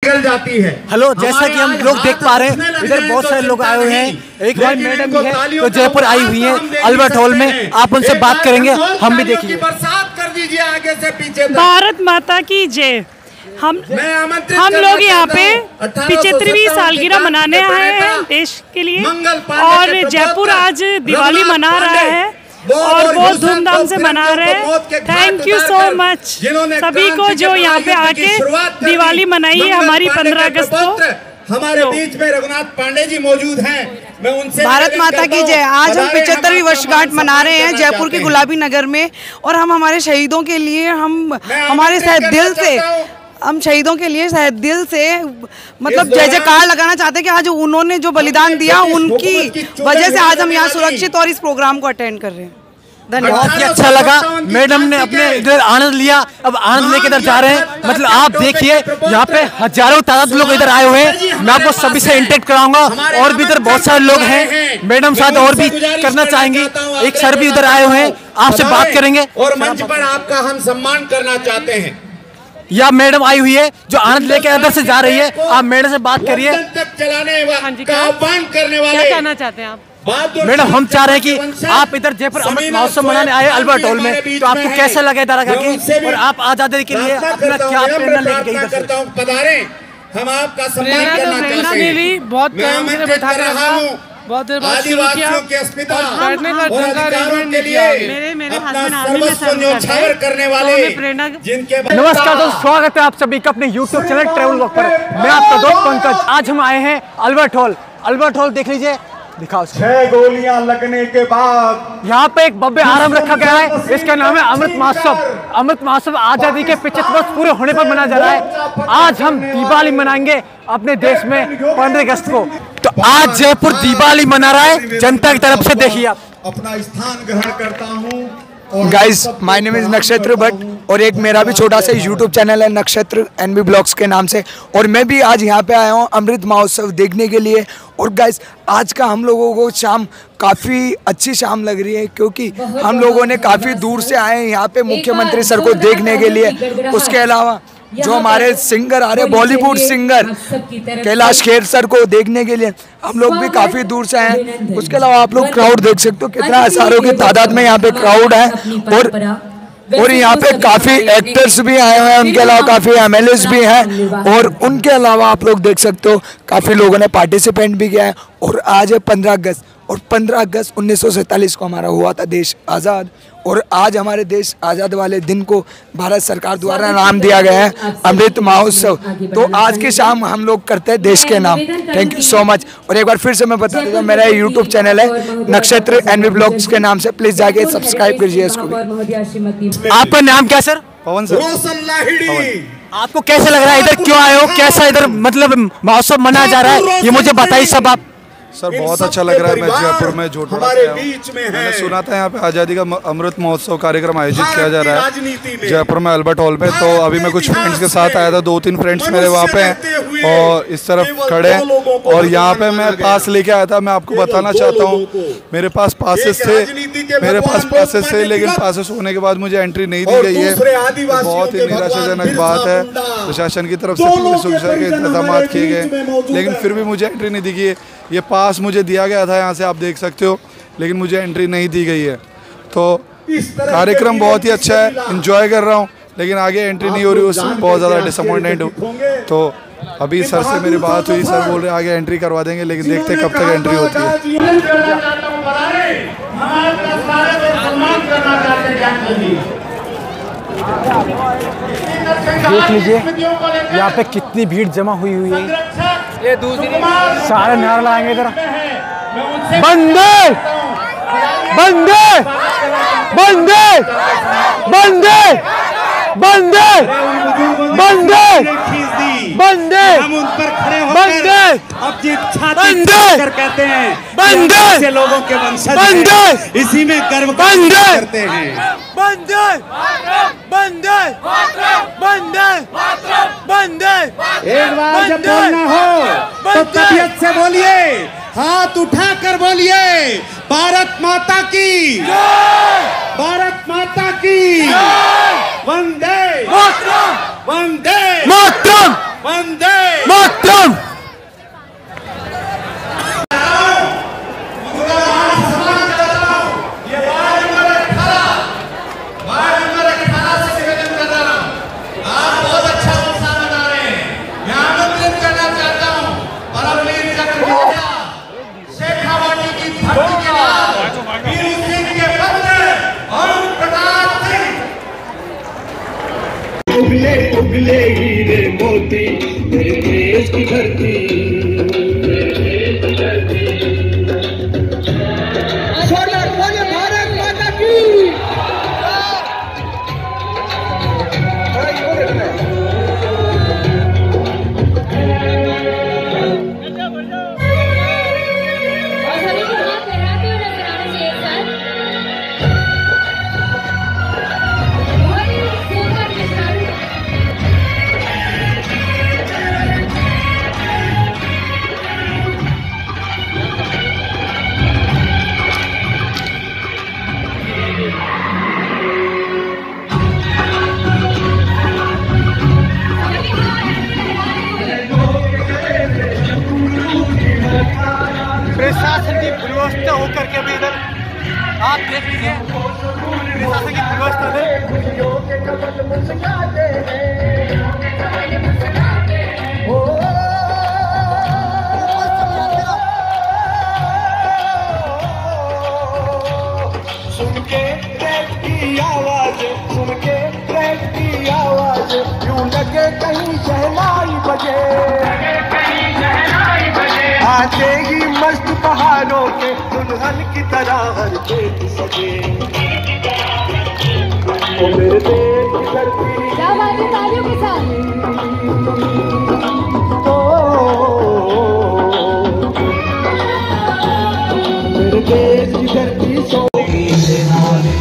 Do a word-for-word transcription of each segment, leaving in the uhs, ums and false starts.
निकल जाती है। हेलो, जैसा कि हम लोग देख पा रहे हैं इधर बहुत सारे लोग आए हुए हैं। एक बार मैडम भी है तो जयपुर आई हुई हैं अल्बर्ट हॉल में, आप उनसे बात करेंगे, हम भी देखेंगे। बरसात कर दीजिए आगे से पीछे। भारत माता की जय। हम हम लोग यहाँ पे पिछहत्तरवीं सालगिरह मनाने आए हैं देश के लिए, और जयपुर आज दिवाली मना रहा है और बहुत धूमधाम से मना रहे हैं। थैंक यू सो मच सभी को जो यहाँ पे आके दिवाली मनाई है हमारी पंद्रह अगस्त को। हमारे बीच में रघुनाथ पांडे जी मौजूद हैं, मैं उनसे भारत माता की जय। आज हम पिछहत्तरवीं वर्षगांठ मना रहे हैं जयपुर के गुलाबी नगर में, और हम हमारे शहीदों के लिए हम हमारे शायद दिल से हम शहीदों के लिए शायद दिल से मतलब जय जयकार लगाना चाहते हैं कि आज उन्होंने जो बलिदान दिया उनकी वजह से आज हम यहाँ सुरक्षित और इस प्रोग्राम को अटेंड कर रहे हैं। धन्यवाद। बहुत ही अच्छा लगा, मैडम ने अपने इधर आनंद लिया, अब आनंद लेके इधर जा रहे हैं। मतलब आप देखिए यहाँ पे हजारों तादाद लोग इधर आए हुए हैं, मैं आपको सभी से इंटरेक्ट कराऊंगा। और भी इधर बहुत सारे लोग हैं, मैडम साथ और भी करना चाहेंगी। एक सर भी इधर आए हुए हैं, आपसे बात करेंगे और मंच पर आपका हम सम्मान करना चाहते हैं। या मैडम आई हुई है जो आनंद लेके अंदर से जा रही है, आप मैडम से बात करिए। चलाने का आह्वान करने वाले क्या कहना चाहते हैं आप? मैडम, हम चाह रहे हैं कि आप इधर जयपुर अमृत महोत्सव मनाने आए अल्बर्ट हॉल में, तो आपको कैसा लगा इधर आकर और आप आजादी के लिए अपना क्या प्रेरणा लेके गई इधर से? पधारें, हम आपका सम्मान करना चाहते हैं। बहुत प्यार से बैठा कर रहा हूं, बहुत देर बाद शुरू किया के अस्मिता और बैठने का ढंगा अरेंजमेंट के लिए मेरे मेरे अपना हस्बैंड आर्मी में सर्व सर्वस्व न्योछावर करने वाले जिनके नमस्कार दोस्तों, स्वागत है आप सभी का अपने यूट्यूब चैनल ट्रैवल वॉक पर। मैं आपका दोस्त पंकज। आज हम आए हैं अल्बर्ट हॉल। अल्बर्ट हॉल देख लीजिए, दिखाओ। छह गोलियां लगने के बाद यहाँ पे एक भव्य आरंभ रखा गया है, इसका नाम है अमृत महोत्सव। अमृत महोत्सव आजादी के पचहत्तर वर्ष पूरे होने पर मनाया जा रहा है। आज हम दिवाली मनाएंगे अपने देश में पंद्रह अगस्त को। तो आज जयपुर दिवाली मना रहा है जनता की तरफ से। देखिए आप, अपना स्थान ग्रहण करता हूँ। गाइस, माय नेम इज नक्षत्र भट्ट और एक मेरा भी छोटा सा यूट्यूब चैनल है नक्षत्र एनबी ब्लॉग्स के नाम से, और मैं भी आज यहाँ पे आया हूँ अमृत महोत्सव देखने के लिए। और गाइस, आज का हम लोगों को शाम काफ़ी अच्छी शाम लग रही है, क्योंकि हम लोगों ने काफ़ी दूर से आए हैं यहाँ पे मुख्यमंत्री सर को देखने के लिए। उसके अलावा जो हमारे सिंगर आ रहे हैं, Bollywood singer Kailash Kher sir को देखने के लिए हम लोग भी काफ़ी दूर से आए हैं। उसके अलावा आप लोग क्राउड देख सकते हो, कितना हजारों की तादाद में यहाँ पे क्राउड है। और और यहाँ पे काफ़ी एक्टर्स भी आए हुए हैं, उनके अलावा काफ़ी एमएलएस भी हैं, और उनके अलावा आप लोग देख सकते हो काफ़ी लोगों ने पार्टिसिपेंट भी किया है। और आज है पंद्रह अगस्त, और पंद्रह अगस्त उन्नीस सौ सैंतालीस को हमारा हुआ था देश आज़ाद, और आज हमारे देश आज़ाद वाले दिन को भारत सरकार द्वारा नाम दिया गया है अमृत महोत्सव। तो आज की शाम हम लोग करते हैं देश के नाम। Thank you so much. और एक बार फिर से मैं बता देता हूँ, मेरा यूट्यूब चैनल है नक्षत्र एनबी ब्लॉग्स के नाम से, प्लीज़ जाके सब्सक्राइब कीजिए इसको भी। आपका नाम क्या सर? पवन सर। आपको कैसा लग रहा है, इधर क्यों आए हो, कैसा इधर मतलब महोत्सव मनाया जा रहा है, ये मुझे बताइए सब आप। सर बहुत अच्छा लग रहा है। मैं जयपुर में जोधपुर से आया हूं। मैंने सुना था यहाँ पे आज़ादी का अमृत महोत्सव कार्यक्रम आयोजित किया जा रहा है जयपुर में अल्बर्ट हॉल में। तो अभी मैं कुछ फ्रेंड्स के साथ आया था, दो तीन फ्रेंड्स मेरे वहाँ पे हैं और इस तरफ खड़े हैं। और यहाँ पे मैं पास लेके आया था, मैं आपको बताना चाहता हूँ मेरे पास पासेस थे मेरे पास पासेस थे लेकिन पासेस होने के बाद मुझे एंट्री नहीं दी गई है। बहुत ही निराशाजनक बात है। प्रशासन की तरफ से पूरी सुरक्षा के इंतजाम किए गए, लेकिन फिर भी मुझे एंट्री नहीं दी गई है। ये पास मुझे दिया गया था, यहाँ से आप देख सकते हो, लेकिन मुझे एंट्री नहीं दी गई है। तो कार्यक्रम बहुत ही अच्छा है, एंजॉय कर रहा हूँ, लेकिन आगे एंट्री नहीं हो रही, उसमें बहुत ज़्यादा डिसअपॉइंटेड हूँ। तो अभी सर से मेरी बात हुई, सर बोल रहे आगे एंट्री करवा देंगे, लेकिन देखते कब तक एंट्री होती है। देख लीजिए यहाँ पे कितनी भीड़ जमा हुई हुई है। ये दूसरी सारे नारे लगाएंगे इधर, बंदे बंदे बंदे बंदे बंदे बंदे बंदे हम उन पर खड़े बंदे अब ये छाती कर कहते हैं बंदे ऐसे लोगों के वंशज बंदे इसी में गर्व बंदे करते हैं। बंदे बंदे बंदे बंदे। एक बार जब बोलना हो तो तबीयत से बोलिए, हाथ उठाकर बोलिए, भारत माता की, भारत माता की, वंदे मातरम वंदे मातरम वंदे खत्म। उगले उगले हीरे मोती मेरे देश की धरती, सोनिया सोनिया भारत माता की। प्रशासन की व्यवस्था होकर के भी इधर आप देख लीजिए, प्रशासन की व्यवस्था सुन के ट्रैक की आवाज, सुन के ट्रैक की आवाज, यूं लगे कहीं शहनाई बजे, आजेगी मस्त पहाड़ों के दुल्हन की तरह हर खेत सजे। ओ मेरे देश की धरती, क्या बात है तालियों के साथ। मेरे देश की धरती सोगी से नाले,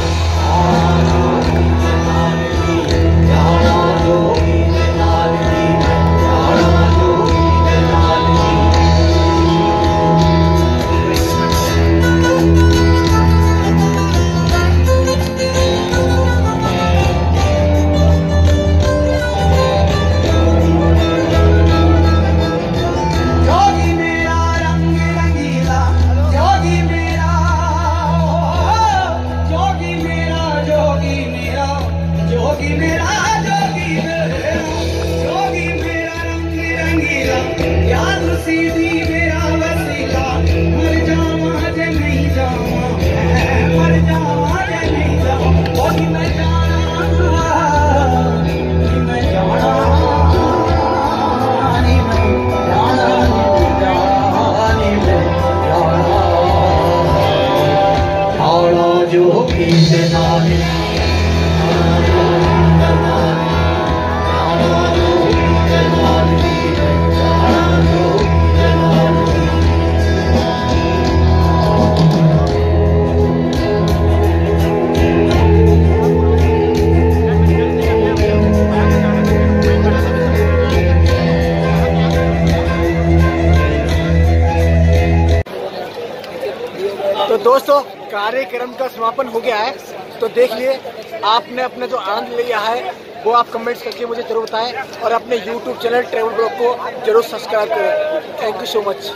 दोस्तों कार्यक्रम का समापन हो गया है, तो देख लिए आपने अपने जो आनंद लिया है वो आप कमेंट्स करके मुझे जरूर बताएं और अपने यूट्यूब चैनल ट्रैवल ब्लॉग को जरूर सब्सक्राइब करें। Thank you so much.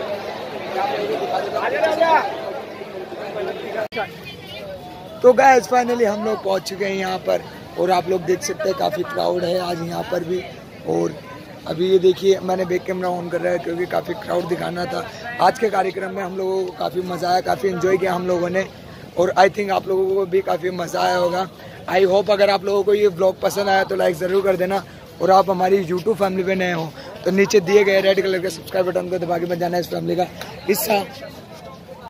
तो गाइस फाइनली हम लोग पहुंच चुके हैं यहाँ पर और आप लोग देख सकते हैं काफ़ी क्राउड है आज यहाँ पर भी। और अभी ये देखिए मैंने बैक कैमरा ऑन कर रहा है क्योंकि काफ़ी क्राउड दिखाना था। आज के कार्यक्रम में हम लोगों को काफ़ी मज़ा आया, काफ़ी एंजॉय किया हम लोगों ने और आई थिंक आप लोगों को भी काफ़ी मज़ा आया होगा। आई होप अगर आप लोगों को ये व्लॉग पसंद आया तो लाइक ज़रूर कर देना और आप हमारी यूट्यूब फैमिली पे नए हो तो नीचे दिए गए रेड कलर के सब्सक्राइब बटन को दबा के बन जाना इस फैमिली का हिस्सा।